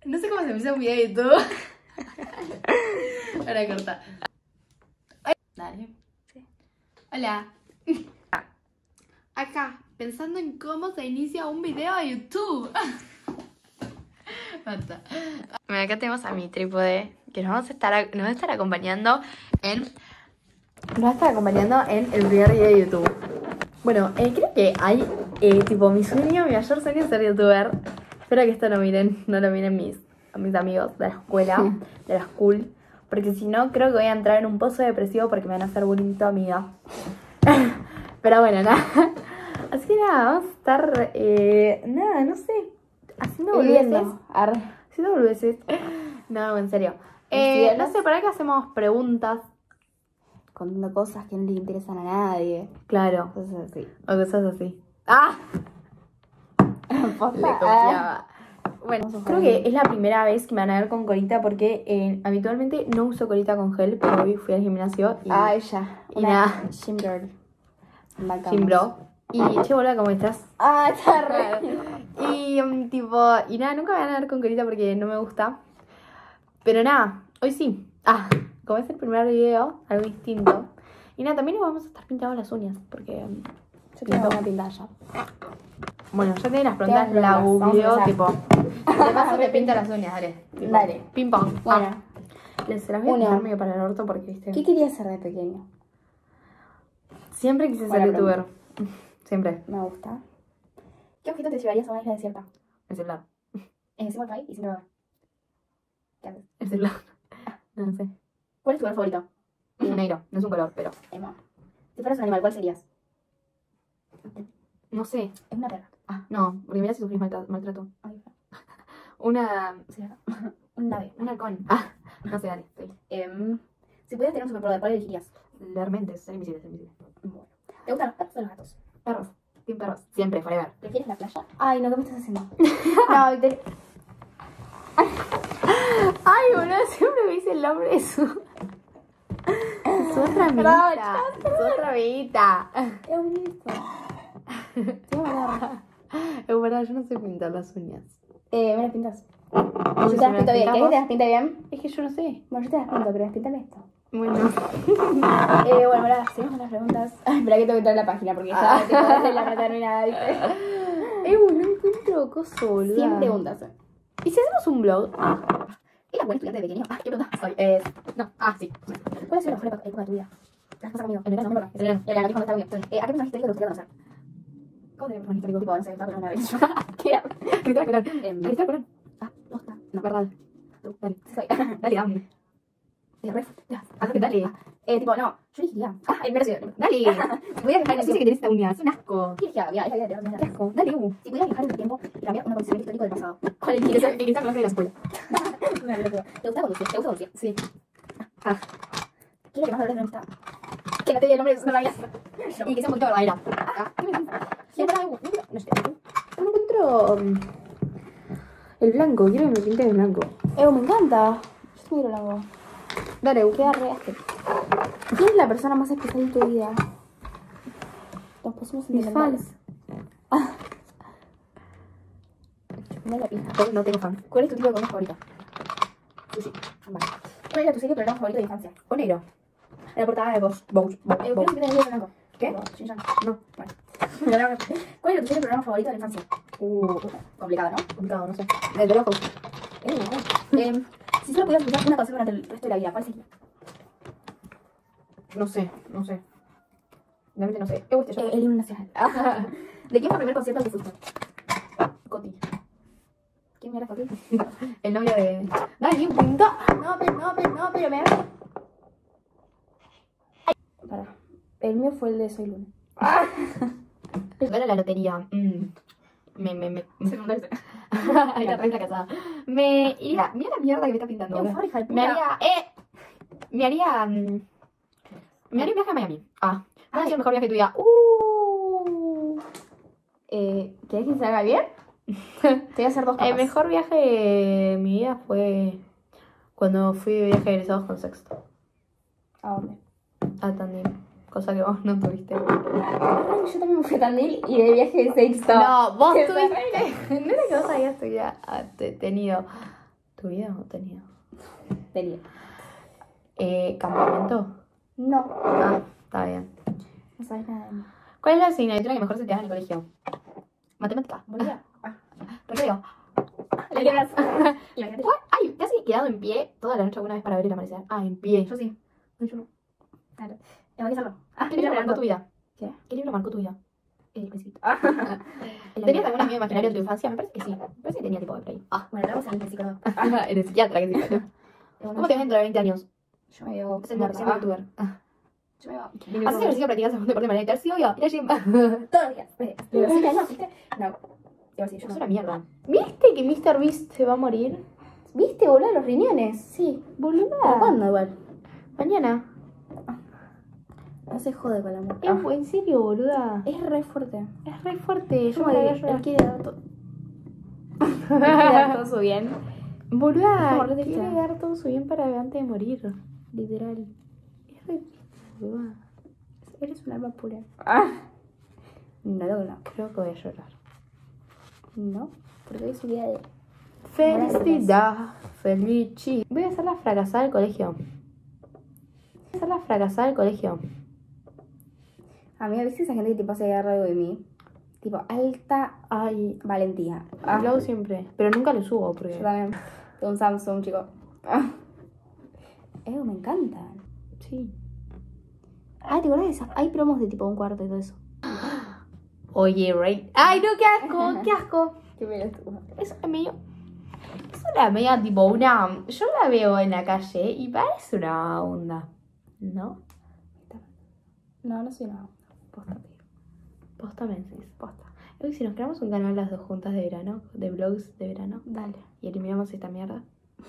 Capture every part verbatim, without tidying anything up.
No sé cómo se empieza un video de YouTube. Para cortar. Dale. Sí. Hola. Acá, pensando en cómo se inicia un video de YouTube. Basta. Bueno, acá tenemos a mi trípode que nos, vamos a estar, nos va a estar acompañando en... Nos va a estar acompañando en el primer video de YouTube. Bueno, eh, creo que hay, eh, tipo, mi sueño, mi mayor sueño es ser youtuber. Espero que esto no miren, no lo miren mis, mis amigos de la escuela, de la school. Porque si no, creo que voy a entrar en un pozo depresivo porque me van a hacer bullying toda mi vida. Pero bueno, nada. Así que nada, vamos a estar, eh, nada, no sé, haciendo boludeces. Haciendo boludeces. No, en serio. Eh, no sé, ¿para qué hacemos preguntas? Contando cosas que no le interesan a nadie. Claro. Cosas así. O cosas así. ¡Ah! Le confiaba. Bueno, creo que es la primera vez que me van a ver con colita porque eh, habitualmente no uso colita con gel, pero hoy fui al gimnasio y... Ah, ella. Y nada. Gym girl. Gym bro. Y, che, boluda, ¿cómo estás? Ah, está re. Y, um, tipo, y nada, nunca me van a ver con colita porque no me gusta. Pero nada, hoy sí. Ah, como es el primer video, algo distinto. Y nada, también nos vamos a estar pintando las uñas porque... Um, Yo tengo una pintada ya. Bueno, ya tienen las preguntas, Tengo la preguntas, googleo, vamos a tipo... De paso te pinta las uñas, dale. Tipo, Dale. Ping pong. Bueno. Ah. Les se las voy a Uno. pintar medio para el orto porque, viste... ¿Qué querías ser de pequeño? Siempre quise Buena ser youtuber. Siempre. Me gusta. ¿Qué objeto te llevarías a una isla desierta? El celular. En el Wi-Fi y sin droga. ¿Qué haces? El celular. No, no sé. ¿Cuál es tu color favorito? Es negro. No es un color, pero... Emo. Si fueras un animal, ¿cuál serías? No sé. Es una perra. Ah, no. Porque mira si sufrís maltrato. maltrato. Ay, Una... sí, un ave. Un halcón. Ah, no sé, dale. Sí. Em, si pudieras tener un superpoder, ¿cuál elegirías? Leer mentes. Ser invisible, ser invisible. Bueno. ¿Te gustan los perros o los gatos? Perros. Team perros. Siempre, forever. ¿Prefieres la playa? Ay, no, ¿qué me estás haciendo? No, Victoria. Ay, boludo, siempre me dice el nombre de su... Su otra amiguita. Su otra amiguita. Es bonito. Sí, verdad. Es verdad, yo no sé pintar las uñas. Eh, ¿me las pintas? No Yo sé te si las me pinto bien. ¿Querés que te las pinte bien? Es que yo no sé. Bueno, yo te las pinto, pero despíntame esto. Bueno. Eh, bueno, ahora seguimos con las preguntas. Ay, espera que tengo que entrar en la página porque ya te podés la no nada, ¿viste? Eh, no encuentro coso, boludo. cien preguntas. ¿Y si hacemos un blog? ¿Eras buen estudiante de pequeño? Ah, ¿qué pregunta? Soy, eh... No, ah, sí. ¿Cuál ha sido la mejor época de tu vida? ¿Las cosas conmigo? El verano. No, no, el verano. El verano, cuando estaba bien. Eh, ¿a qué personaje histórico te gustaría conocer? ¿Cómo te personaje histórico? Tipo, no sé, estaba con una vez. ¿Qué era? Cristóbal Colón. Em, Cristóbal Colón. Ah, no está. No, verdad. Tú, dale. Sí soy. Dale, dame. Eh, re- ya. Ah, dale. Eh, tipo, no, yo elegiría. Ah, el menos Dale. Si pudieras dejar, no sé que tenés esta uña. Es un asco. ¿Qué elegiría? Mira, es la idea de Qué tener asco. Dale, uh. Si pudieras viajar en el tiempo y cambiar un acontecimiento histórico del pasado, ¿cuál El elegirías? que está clase de la escuela. Me acuerdo. ¿Te gusta conducir? ¿Te gusta conducir? Sí. Ah. ¿Qué es lo que más valores de una amistad? Que no te diga el nombre de una amiga. Y que sea un poquito verdadera. Ah, ¿qué me dices? ¿Quién para algo? No sé. No encuentro... um, el blanco. Quiero que me pinte de blanco. Eh, me encanta. Yo estoy muy blanco. Dale, Queda re asco. ¿Quién es la persona más especial de tu vida? Nos pusimos mis sentimentales. fans. No la pija. No tengo fans. ¿Cuál es tu tipo de comida favorita? Sushi. Vale. ¿Cuál era tu serie o programa favorito de infancia? O negro. En la portada de Bosch. Bosch. Eh, creo que tenés el blanco. ¿Qué? Shin-chan. No. Vale. ¿Cuál era tu serie o programa favorito de la infancia? Uh, Complicado, ¿no? complicado, no sé. El de locos. Eh, no. Eh, si solo pudieras escuchar una canción durante el resto de la vida, ¿cuál sería? No sé, no sé. Realmente no sé. ¿Qué gusta yo? Eh, el himno nacional. ¿De quién fue el primer concierto al que fuiste? Coti. ¿Quién era Coti? El novio de... Dale, un punto. No, pero no, pero no, pero me... Para. El mío fue el de Soy Luna. Gana la lotería. Mm. Me, me, me. Segunda vez. Ay, la re fracasada. Me iría. Mira la mierda que me está pintando. Qué boludo. fábrica de Me puta. haría. ¡Eh! Me haría. mm, Me haría un viaje a Miami. Ah. ¿Cuál ha sido el mejor viaje de tu vida? Uh. Eh, ¿Querés que se haga bien? Te voy a hacer dos capas. El mejor viaje de mi vida fue cuando fui de viaje de egresados con Sexto. ¿A dónde? A Tandil. Cosa que vos no tuviste. Yo también me fui a Tandil y de viaje de Sexto. No, vos Qué tuviste. No era que vos habías tuviera- ah, te- tenido. ¿Tu vida o tenía? Tenía. Eh, ¿campamento? No. Ah, está bien. No sabes nada de mí. ¿Cuál es la asignatura que mejor se te da en el colegio? Matemática. ¿Bolivia? Ah. Recreo. ¿La quieras? Imagínate. ¿What? Ay, ¿te has quedado en pie toda la noche alguna vez para ver el amanecer? Ah, en pie. Yo sí. Ay, yo no. Claro. Tengo que hacerlo. Ah, ¿Qué libro marcó tu vida? ¿Qué? ¿Qué libro marcó tu vida? El Principito. ¿Tenías algún amigo imaginario en tu infancia? Me parece que sí. Me parece que tenía tipo de play. Ah, bueno, hablamos en el psicólogo. Eres psiquiatra, que sí. ¿Cómo te ves dentro de veinte años? Yo me veo Ser muerta. ser youtuber. Yo me veo... ¿Haces ejercicio, practicas algún deporte de manera Sí, obvio. Ir al gym. Todos los días. De los siete años, ¿viste? No. Digo, sí, yo Es no. una mierda. ¿Viste que míster Beast se va a morir? ¿Viste, boludo, los riñones? Sí, boluda. ¿Pero cuándo igual? Mañana. No se jode con la muerte. Es, en serio, boluda. Es re fuerte. Es re fuerte. Yo Como me que voy a él llorar. quiere dar todo. Él quiere dar todo su bien. Boluda, Como re triste. quiere dar todo su bien para antes de morir. Literal. Es re triste, boluda. Eres un alma pura. Ah. No, no, no. Creo que voy a llorar. No, porque hoy es su día de... Felicidad, felici. Voy a hacer la fracasada del colegio. Voy a hacer la fracasada del colegio. A mí a veces esa gente que tipo se agarra algo de mí. Tipo, alta Ay, valentía. ah. Lo hago siempre. Pero nunca lo subo porque... Yo también. Tengo un Samsung, chico. Ah. Eh, me encantan. Sí. Ah, ¿te acuerdas de esas? Hay promos de tipo un cuarto y todo eso. Oye, Ray. Ay, no, qué asco, qué asco. Qué pelotudo. Es medio... Es una media tipo una... Yo la veo en la calle y parece una onda. ¿No? No, no soy nada. Posta, tío. Posta mensis, posta. Uy, si nos creamos un canal las dos juntas de verano, de vlogs de verano, Dale. y eliminamos esta mierda.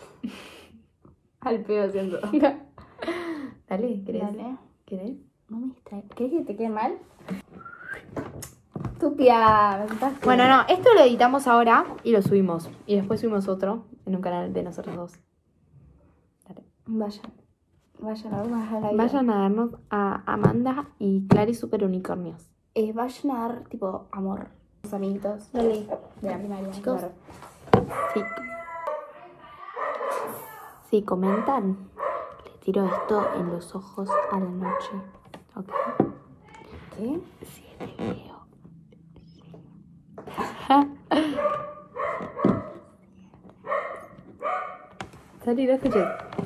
Al pedo siento. Dale, ¿querés? Dale. ¿Querés? No me distraes. ¿Querés que te quede mal? Estúpida, me asustaste. Bueno, no, esto lo editamos ahora y lo subimos. Y después subimos otro en un canal de nosotros dos. Dale. Vayan. Vayan a vernos a la vida. Vayan a darnos a Amanda y Clary Super Unicornios. Eh, vayan a dar, tipo, amor. Los amiguitos. Dale. De la primaria. Chicos. Claro. Sí. Si comentan, les tiro esto en los ojos a la noche. ¿Ok? ¿Qué? Si en el video. Dale, no escuches.